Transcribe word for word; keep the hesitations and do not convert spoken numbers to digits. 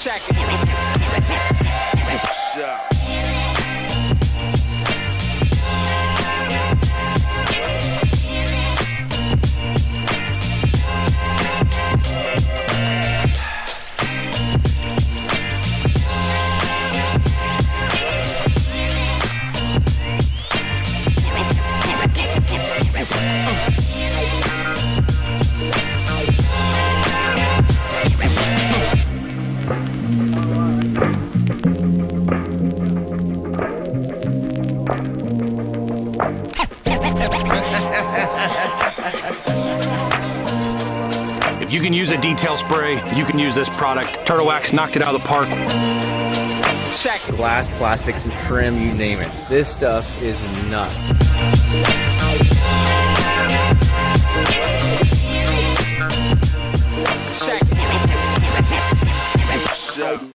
Check it. If you can use a detail spray, you can use this product. Turtlewax knocked it out of the park. Check it. Glass, plastics, and trim, you name it. This stuff is nuts. Check it.